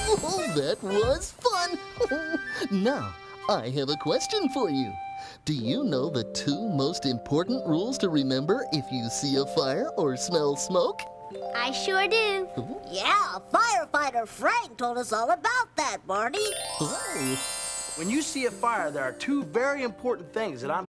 Oh, that was fun. Now, I have a question for you. Do you know the two most important rules to remember if you see a fire or smell smoke? I sure do. Yeah, firefighter Frank told us all about that, Barney. Oh. When you see a fire, there are two very important things that I'm